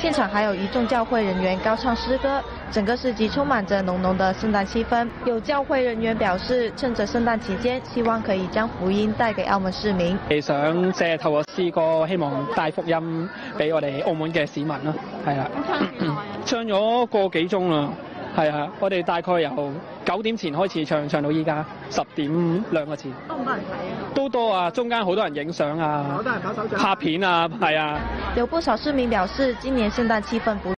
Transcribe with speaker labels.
Speaker 1: 现场还有一众教會人員高唱詩歌，整個市集充滿着濃濃的聖誕氣氛。有教會人員表示，趁着聖誕期間，希望可以將福音帶給澳門市民。
Speaker 2: 想即係透過詩歌，希望帶福音俾我哋澳門嘅市民咯，係啊。唱咗個幾鐘啦，係啊，我哋大概由9點前開始唱到依家10點2個字。多唔多人睇啊？都多啊，中間好多人影相啊，好多人拍手掌、拍片啊，係啊。
Speaker 1: 有不少市民表示，今年聖誕氣氛不